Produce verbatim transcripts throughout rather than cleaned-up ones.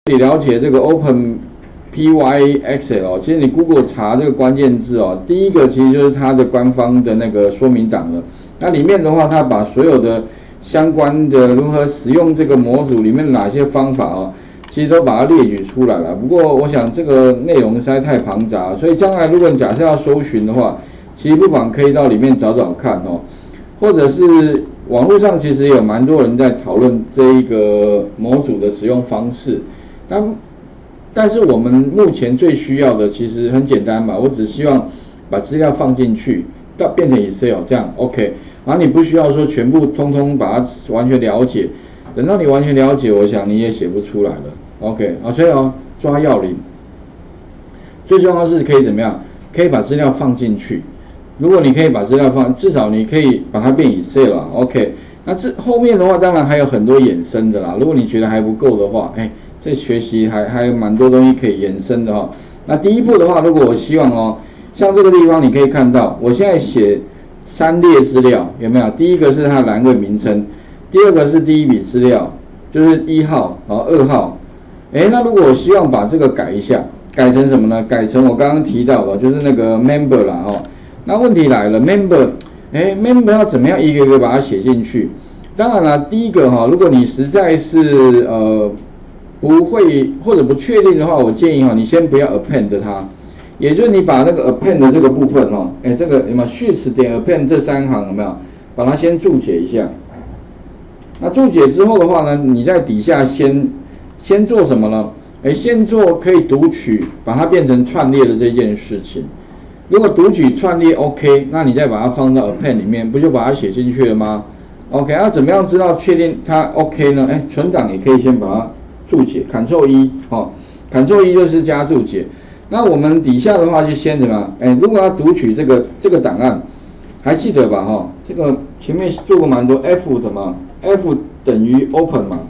你了解这个 Open P Y X L， 其实你 Google 查这个关键字哦，第一个其实就是它的官方的那个说明档了。那里面的话，它把所有的相关的如何使用这个模组里面哪些方法哦，其实都把它列举出来了。不过我想这个内容实在太庞杂，所以将来如果你假设要搜寻的话，其实不妨可以到里面找找看哦，或者是网络上其实有蛮多人在讨论这一个模组的使用方式。但但是我们目前最需要的其实很简单嘛，我只希望把资料放进去，到变成 Excel 这样 OK， 然后你不需要说全部通通把它完全了解，等到你完全了解，我想你也写不出来了 OK 啊，所以哦抓要领，最重要的是可以怎么样？可以把资料放进去。如果你可以把资料放，至少你可以把它变 Excel 啦 OK。那这后面的话，当然还有很多衍生的啦。如果你觉得还不够的话，哎。这学习还还有蛮多东西可以延伸的哈、哦。那第一步的话，如果我希望哦，像这个地方你可以看到，我现在写三列资料有没有？第一个是它的栏位名称，第二个是第一笔资料，就是一号啊二号。哎，那如果我希望把这个改一下，改成什么呢？改成我刚刚提到的，就是那个 member 啦哦。那问题来了 ，member， 哎 ，member 要怎么样一个一个把它写进去？当然了，第一个哈、哦，如果你实在是呃。不会或者不确定的话，我建议哈，你先不要 append 它，也就是你把那个 append 的这个部分哈，哎，这个有没有 sheets 点 append 这三行有没有？把它先注解一下。那注解之后的话呢，你在底下先先做什么呢？哎，先做可以读取，把它变成串列的这件事情。如果读取串列 OK， 那你再把它放到 append 里面，不就把它写进去了吗 ？OK， 那怎么样知道确定它 OK 呢？哎，存档也可以先把它注解 ，Ctrl 一哦 ，Ctrl 一就是加注解。那我们底下的话就先什么？哎，如果要读取这个这个档案，还记得吧？哈、哦，这个前面做过蛮多 F 什么 ？F 等于 Open 嘛。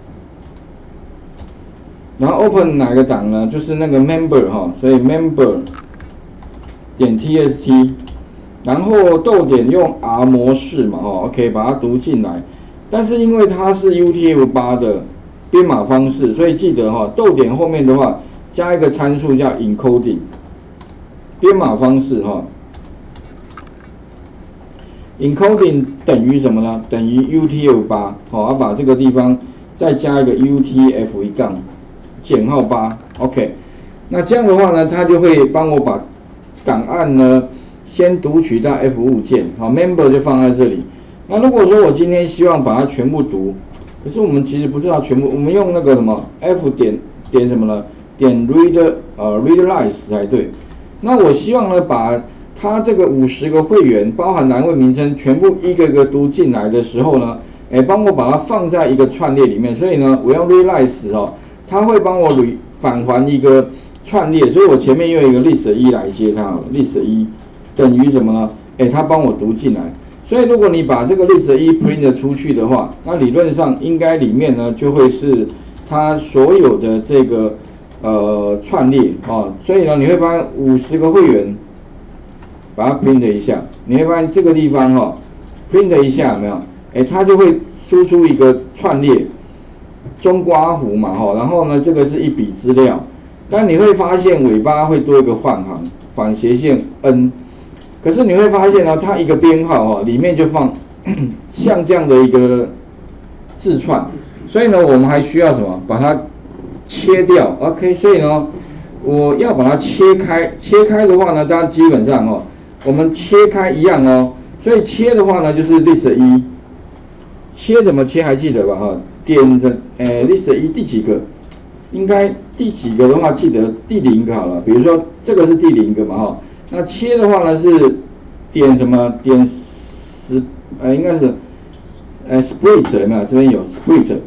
然后 Open 哪个档呢？就是那个 Member 哈、哦，所以 Member 点 txt， 然后逗点用 R 模式嘛，哦 ，OK， 把它读进来。但是因为它是 U T F 八 的编码方式，所以记得哈、哦，逗点后面的话加一个参数叫 encoding， 编码方式哈、哦、，encoding 等于什么呢？等于 U T F 八， 好，要把这个地方再加一个 U T F 一杠减号八 ，OK， 那这样的话呢，它就会帮我把档案呢先读取到 F 五 键，好 ，member 就放在这里。那如果说我今天希望把它全部读，可是我们其实不知道全部，我们用那个什么 F 点点什么呢？点 read 呃 readlines 才对。那我希望呢，把它这个五十个会员，包含栏位名称，全部一个个读进来的时候呢，哎，帮我把它放在一个串列里面。所以呢，我用 readlines 哦，它会帮我返还一个串列。所以我前面用一个 list 一来接它好了 ，list 一等于什么呢？哎，它帮我读进来。所以如果你把这个 list 一 print 出去的话，那理论上应该里面呢就会是它所有的这个呃串列哦。所以呢，你会发现五十个会员，把它 print 一下，你会发现这个地方哈、哦、print 一下有没有？哎，它就会输出一个串列，中括弧嘛哈，然后呢这个是一笔资料，但你会发现尾巴会多一个换行，反斜线 n。可是你会发现呢，它一个编号哦，里面就放像这样的一个字串，所以呢，我们还需要什么？把它切掉 ，OK？ 所以呢，我要把它切开，切开的话呢，当然基本上哦，我们切开一样哦，所以切的话呢，就是 list 一，切怎么切还记得吧？哈，点着，呃 ，list 一第几个？应该第几个的话，记得第零个好了。比如说这个是第零个嘛，哈。那切的话呢是点什么？点十呃应该是呃 split 有没有？这边有 split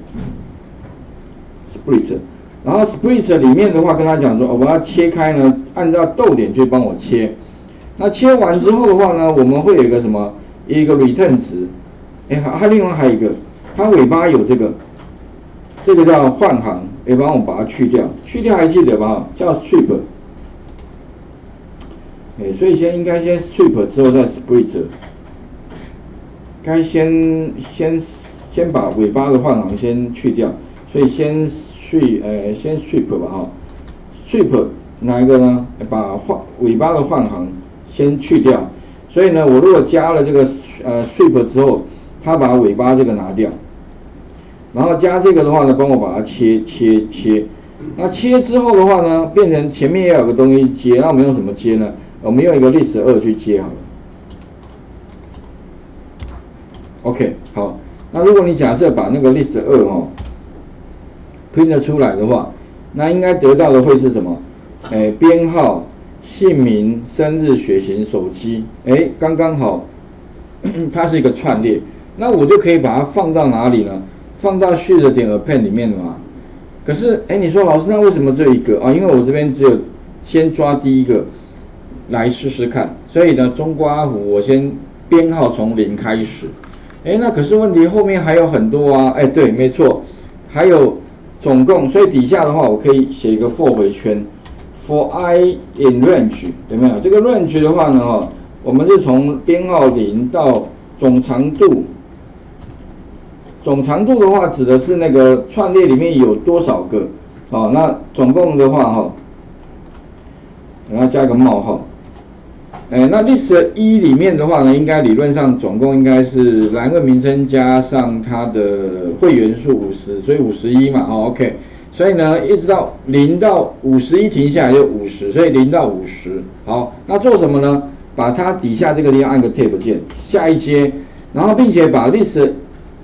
split， 然后 split 里面的话跟他讲说，我把它切开呢，按照逗点去帮我切。那切完之后的话呢，我们会有一个什么？一个 return 值。哎，还另外还有一个，它尾巴有这个，这个叫换行，也帮我把它去掉，去掉还记得吧？叫 strip。哎，所以先应该先 strip 之后再 split， 该先先先把尾巴的换行先去掉，所以先 sweep 呃先 sweep 吧哈 ，sweep 哪一个呢？把换尾巴的换行先去掉。所以呢，我如果加了这个呃 sweep 之后，它把尾巴这个拿掉，然后加这个的话呢，帮我把它切切切。那切之后的话呢，变成前面也有个东西接，那我们用什么接呢？我们用一个 list 二去接好了。OK， 好。那如果你假设把那个 list 二哦 print 出来的话，那应该得到的会是什么？哎，编号、姓名、生日、血型、手机，哎，刚刚好，它是一个串列。那我就可以把它放到哪里呢？放到 sheet 点 append 里面的嘛。可是，哎，你说老师，那为什么只有一个啊？因为我这边只有先抓第一个来试试看。所以呢，中括弧我先编号从零开始。哎，那可是问题后面还有很多啊。哎，对，没错，还有总共，所以底下的话我可以写一个 for 回圈 ，for I in range 有没有？这个 range 的话呢，哈，我们是从编号零到总长度。总长度的话，指的是那个串列里面有多少个，哦，那总共的话哈，然后加个冒号，哎，那 list 一里面的话呢，应该理论上总共应该是栏位名称加上它的会员数五十，所以五十一嘛，哦 ，OK， 所以呢，一直到零到五十一停下来就五十，所以零到五十，好，那做什么呢？把它底下这个地方按个 Tab 键，下一阶，然后并且把 list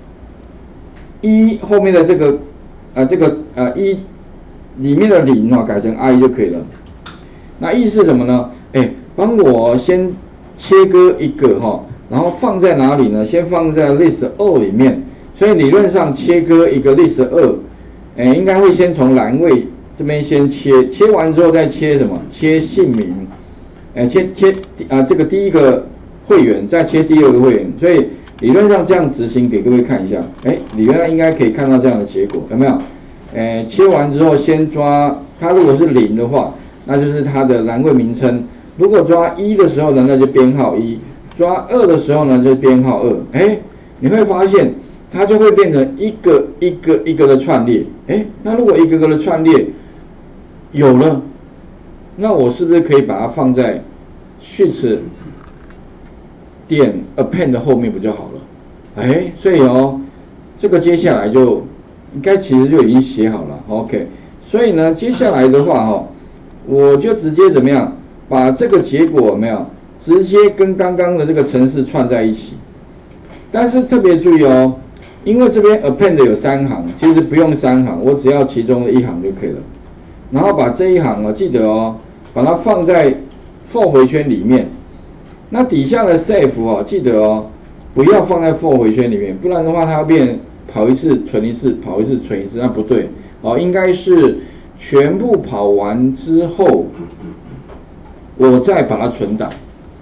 一后面的这个呃这个呃一里面的零啊改成 I 就可以了。那 E 是什么呢？哎，帮我先切割一个哈，然后放在哪里呢？先放在 list 二里面。所以理论上切割一个 list 二，哎，应该会先从栏位这边先切，切完之后再切什么？切姓名，哎，切切啊、呃、这个第一个会员，再切第二个会员，所以。理论上这样执行给各位看一下，哎，理论上应该可以看到这样的结果，有没有？哎，切完之后先抓它，如果是零的话，那就是它的栏位名称；如果抓一的时候呢，那就编号一；抓二的时候呢，就编号二。哎，你会发现它就会变成一个一个一个的串列。哎，那如果一个个的串列有了，那我是不是可以把它放在 sheet 点 append 的后面不就好了？哎，所以哦，这个接下来就应该其实就已经写好了 ，OK。所以呢，接下来的话哈、哦，我就直接怎么样，把这个结果有没有直接跟刚刚的这个程式串在一起。但是特别注意哦，因为这边 append 有三行，其实不用三行，我只要其中的一行就可以了。然后把这一行哦，记得哦，把它放在 for 回圈里面。那底下的 save 哦，记得哦，不要放在 for 回圈里面，不然的话它变跑一次存一次，跑一次存一次，那不对哦，应该是全部跑完之后，我再把它存档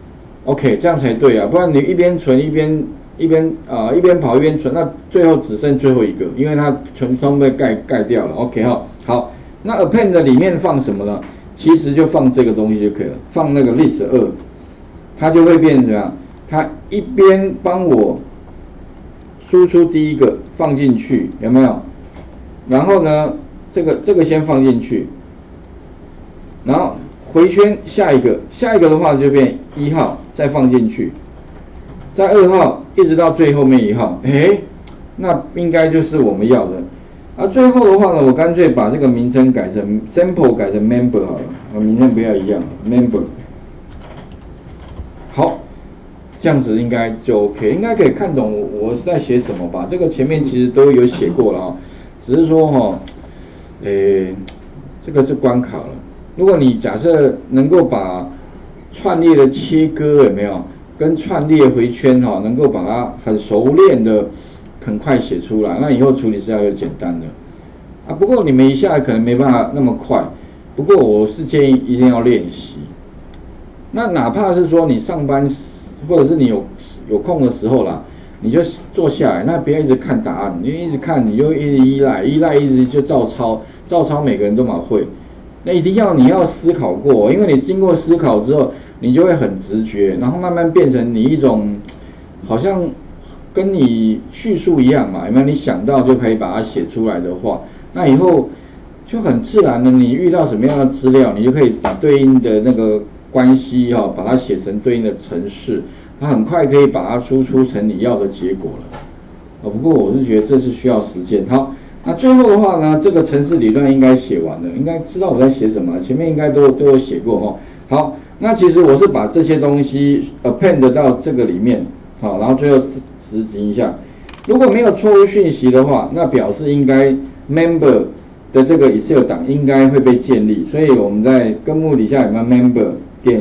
，OK， 这样才对啊，不然你一边存一边一边啊、呃、一边跑一边存，那最后只剩最后一个，因为它全都被盖盖掉了 ，OK 哈、哦，好，那 append 里面放什么呢？其实就放这个东西就可以了，放那个 list 二。它就会变成怎么样？它一边帮我输出第一个放进去，有没有？然后呢，这个这个先放进去，然后回圈下一个，下一个的话就变一号再放进去，在二号一直到最后面一号，哎，那应该就是我们要的。啊，最后的话呢，我干脆把这个名称改成 sample 改成 member 好了，啊，名称不要一样 ，member。好，这样子应该就 OK， 应该可以看懂我是在写什么吧？这个前面其实都有写过了啊，只是说哈、哦，诶，这个是关卡了。如果你假设能够把串列的切割有没有，跟串列回圈哈、哦，能够把它很熟练的很快写出来，那以后处理是要就简单的啊。不过你们一下可能没办法那么快，不过我是建议一定要练习。那哪怕是说你上班或者是你有有空的时候啦，你就坐下来，那不要一直看答案，你一直看你就一直依赖，依赖一直就照抄，照抄每个人都蛮会。那一定要你要思考过，因为你经过思考之后，你就会很直觉，然后慢慢变成你一种好像跟你叙述一样嘛，有没有？你想到就可以把它写出来的话，那以后就很自然的，你遇到什么样的资料，你就可以把对应的那个关系哈、哦，把它写成对应的程式，它很快可以把它输出成你要的结果了。哦，不过我是觉得这是需要时间。好，那最后的话呢，这个程式理论应该写完了，应该知道我在写什么，前面应该都都有写过哈、哦。好，那其实我是把这些东西 append 到这个里面，好，然后最后执行一下。如果没有错误讯息的话，那表示应该 member 的这个 Excel 档应该会被建立，所以我们在根目底下有没有 member 点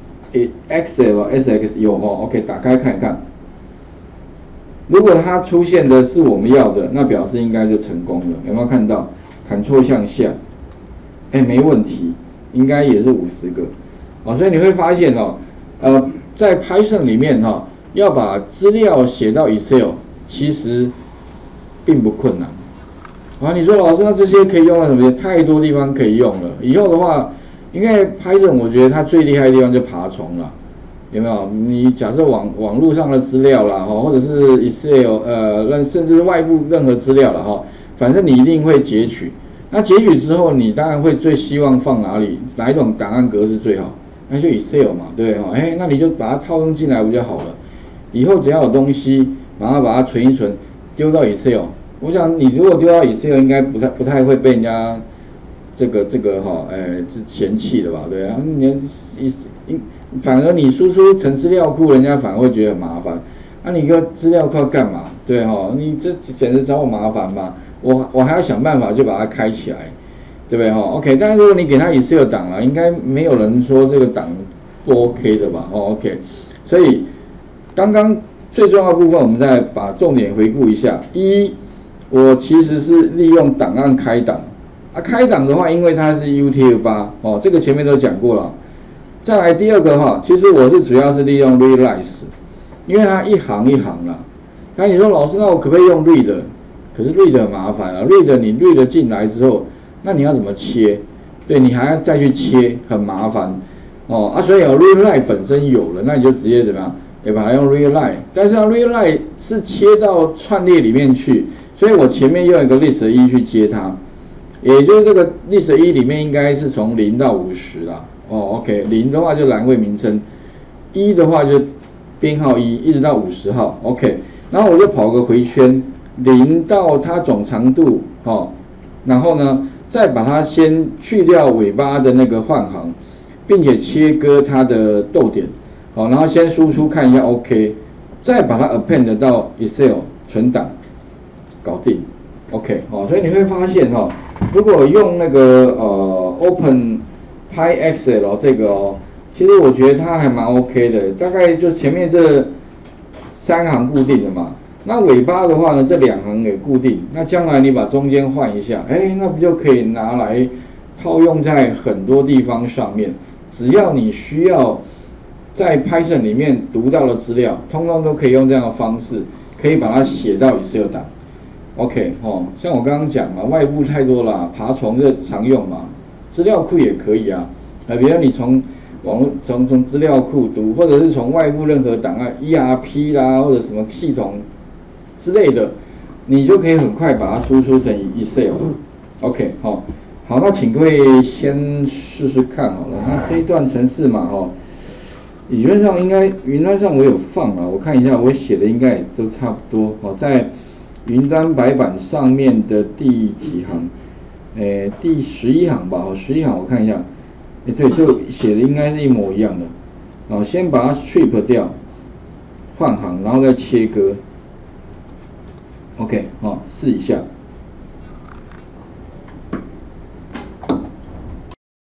Excel S X 有哦 ，OK， 打开看一看。如果它出现的是我们要的，那表示应该就成功了。有没有看到 ？Ctrl 向下，哎，没问题，应该也是五十个，哦，所以你会发现哦，呃，在 Python 里面哈、哦，要把资料写到 Excel， 其实并不困难。啊，你说老师，那这些可以用到什么？太多地方可以用了。以后的话，因为 Python 我觉得它最厉害的地方就爬虫了，有没有？你假设网网络上的资料啦，哈，或者是 Excel， 呃，甚至外部任何资料了哈，反正你一定会截取。那截取之后，你当然会最希望放哪里？哪一种档案格式最好？那就 Excel 嘛，对不对？哈，哎，那你就把它套用进来不就好了？以后只要有东西，马上把它存一存，丢到 Excel。我想你如果丢到 Excel， 应该不太不太会被人家这个这个哈，哎，嫌弃的吧？对啊，你反而你输出成资料库，人家反而会觉得很麻烦。那、啊、你个资料库干嘛？对哈，你这简直找我麻烦嘛！我我还要想办法就把它开起来，对不对哈 ？OK， 但是如果你给他 Excel 档了，应该没有人说这个档不 OK 的吧？哦 ，OK， 所以刚刚最重要的部分，我们再把重点回顾一下。一，我其实是利用档案开档啊，开档的话，因为它是 U T F 八哦，这个前面都讲过了。再来第二个哈，其实我是主要是利用 realize， 因为它一行一行啦。那你说老师，那我可不可以用 read？ 可是 read 很麻烦啊 ，read 你 read 进来之后，那你要怎么切？对，你还要再去切，很麻烦哦啊。所以有 realize 本身有了，那你就直接怎么样？也把它用 realize， 但是要 realize 是切到串列里面去，所以我前面用一个 list 一去接它，也就是这个 list 一里面应该是从零到五十啦。哦 ，OK， 零的话就栏位名称，一的话就编号一，一直到五十号 ，OK， 然后我就跑个回圈，零到它总长度，哦，然后呢，再把它先去掉尾巴的那个换行，并且切割它的逗点，好，然后先输出看一下 OK， 再把它 append 到 Excel 存档，搞定 ，OK， 哦，所以你会发现哈、哦，如果用那个呃 Open PyExcel 这个哦，其实我觉得它还蛮 OK 的，大概就前面这三行固定的嘛，那尾巴的话呢，这两行也固定，那将来你把中间换一下，哎，那不就可以拿来套用在很多地方上面？只要你需要在 Python 里面读到的资料，通通都可以用这样的方式，可以把它写到 Excel 档。OK， 哦，像我刚刚讲嘛，外部太多了，爬虫这常用嘛。资料库也可以啊，啊，比如你从网络从从资料库读，或者是从外部任何档案 E R P 啦，或者什么系统之类的，你就可以很快把它输出成 Excel 了。OK， 好，好，那请各位先试试看好了。那这一段程式嘛，哈，理论上应该云端上我有放啊，我看一下我写的应该也都差不多。哦，在云端白板上面的第几行？诶，第十一行吧，哦，十一行我看一下，诶，对，就写的应该是一模一样的，哦，先把它 strip 掉，换行，然后再切割 ，OK， 好，试一下。